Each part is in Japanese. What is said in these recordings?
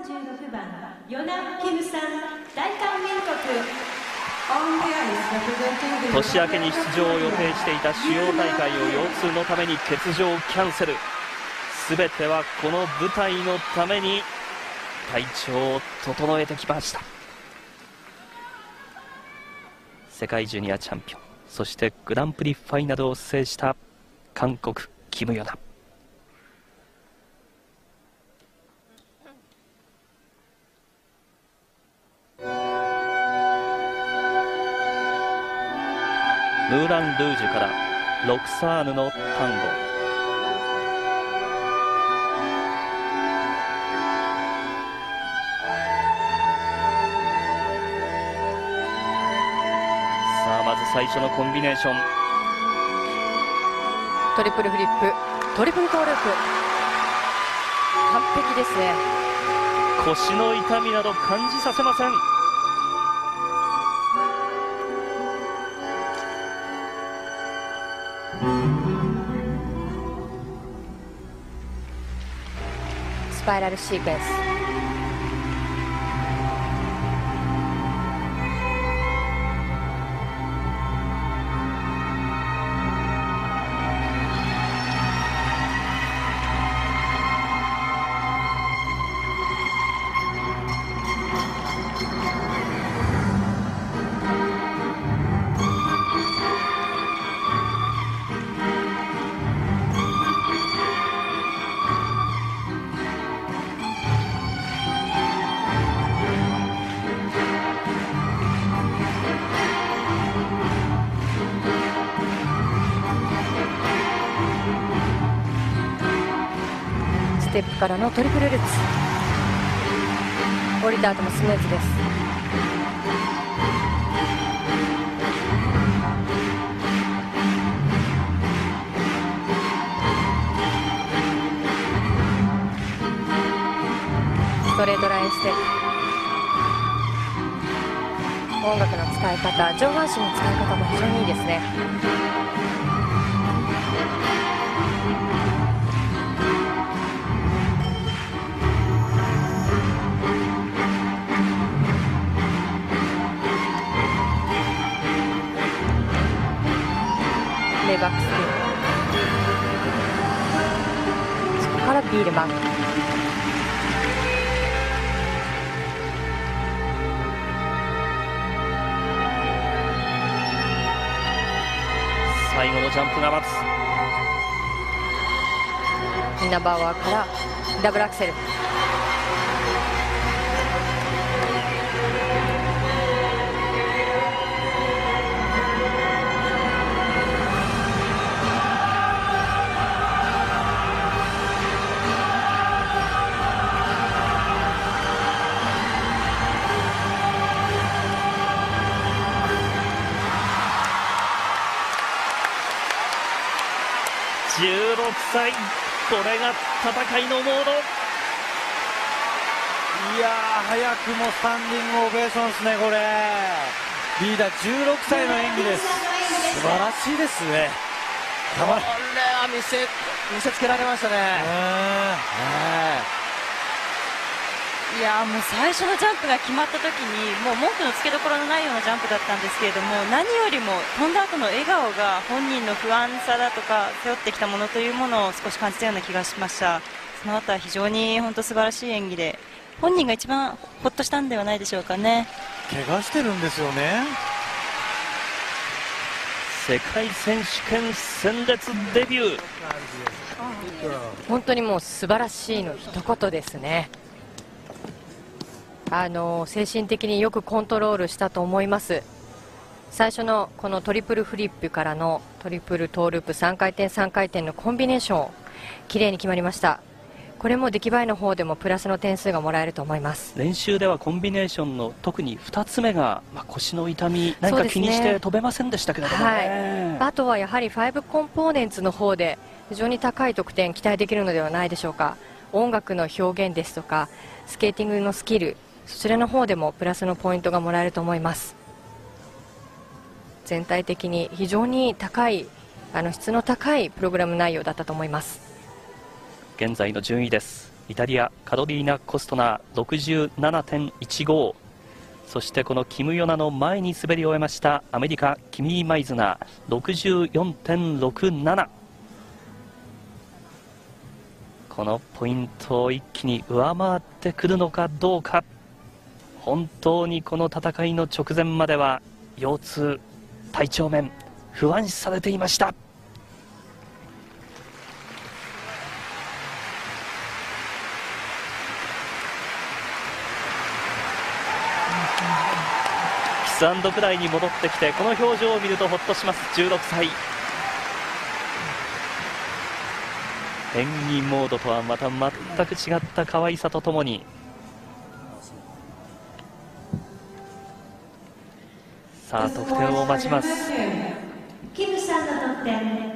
36番ヨナ・キムさん、大韓民国。 年明けに出場を予定していた主要大会を腰痛のために欠場キャンセル。すべてはこの舞台のために体調を整えてきました。世界ジュニアチャンピオン、そしてグランプリファイナルを制した韓国キム・ヨナ。ムーラン・ルージュからロクサーヌのタンゴ。さあまず最初のコンビネーション。 トリプルフリップ、トリプルトーループ、完璧ですね。 腰の痛みなど感じさせません。 スパイラルシークエンス。ステップからのトリプルルッツ、降りた後もスムーズです。ストレートラインステップ、音楽の使い方、上半身の使い方も非常にいいですね。バックスピン、そこからビールマン。 最後のジャンプが待つ。 インナーバーワーからダブルアクセル。 16歳、これが戦いのモード。 いやー、早くもスタンディングオベーションですね。これリーダー16歳の演技です。素晴らしいですね。 これは見せつけられましたね。 いやもう最初のジャンプが決まった時にもう文句のつけどころのないようなジャンプだったんですけれども、何よりも飛んだ後の笑顔が本人の不安さだとか背負ってきたものというものを少し感じたような気がしました。その後は非常に本当素晴らしい演技で、本人が一番ほっとしたんではないでしょうかね。 怪我してるんですよね。 世界選手権鮮烈デビュー。 本当にもう素晴らしいの一言ですね。精神的によくコントロールしたと思います。最初のこのトリプルフリップからのトリプルトーループ3回転3回転のコンビネーション、綺麗に決まりました。これも出来栄えの方でもプラスの点数がもらえると思います。 練習ではコンビネーションの特に2つ目が、腰の痛み何か気にして飛べませんでしたけれどもね。 あとはやはり5コンポーネンツの方で非常に高い得点期待できるのではないでしょうか。音楽の表現ですとかスケーティングのスキル、そちらの方でもプラスのポイントがもらえると思います。全体的に非常に高い質の高いプログラム内容だったと思います。 現在の順位です。 イタリアカロリーナ・コストナー 67.15、 そしてこのキム・ヨナの前に滑り終えましたアメリカキミー・マイズナー 64.67。 このポイントを一気に上回ってくるのかどうか。本当にこの戦いの直前までは腰痛、体調面不安視されていました。キスアンドクライに戻ってきて、この表情を見るとほっとします。16歳、演技モードとはまた全く違った可愛さとともに、さあ得点を待ちます。 キムさんの得点、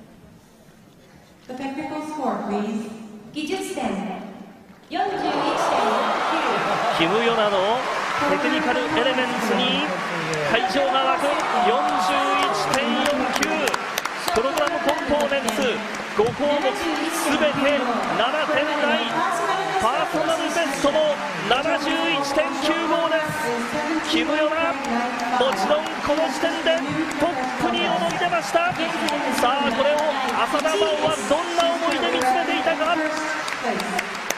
技術点 41.9。 キム・ヨナのテクニカルエレメンツに会場が沸く 41.49。 プログラムコンポーネンツ5項目すべて7点台、パーソナルベストも 71.95 です。キム・ヨナ、もちろんこの時点でトップに躍り出ました。さあこれを浅田真央はどんな思いで見つめていたか。